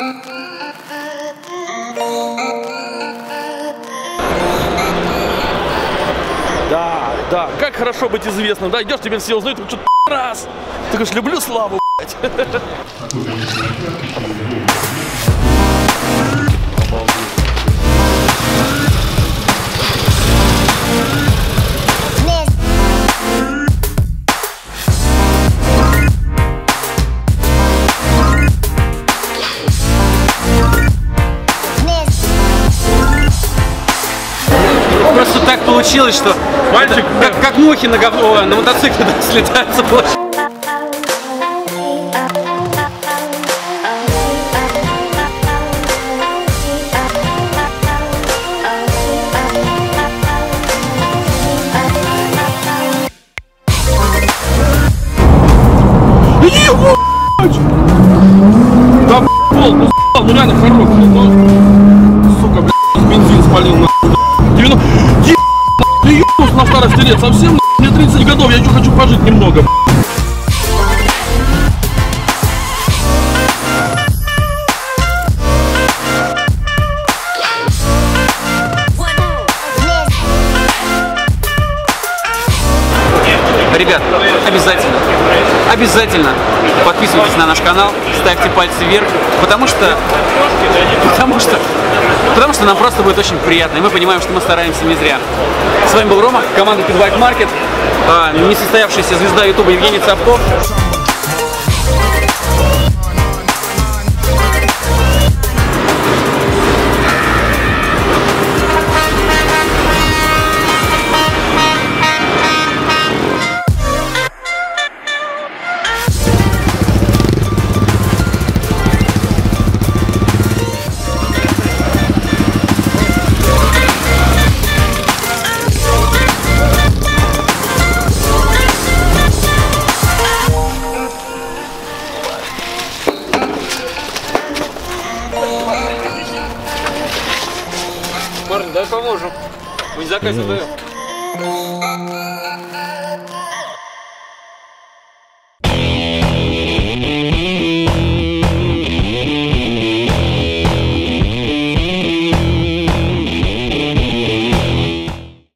Да, да, как хорошо быть известным, да, идешь, тебя все узнают, что раз. Ты говоришь, люблю славу, блядь. Просто так получилось, что мальчик, как мухи на мотоцикле слетают с площади. Да, пол, ну реально хорош, ну, сука, блядь, бензин спалил, нахуй. Ты ебанулся на старости лет, совсем, мне 30 годов, я еще хочу пожить немного. Ребят, обязательно подписывайтесь на наш канал, ставьте пальцы вверх, потому что нам просто будет очень приятно, и мы понимаем, что мы стараемся не зря. С вами был Рома, команда Pit Bike Market, несостоявшаяся звезда ютуба Евгений Цапков. Парни, давай поможем. Мы не заказ даем.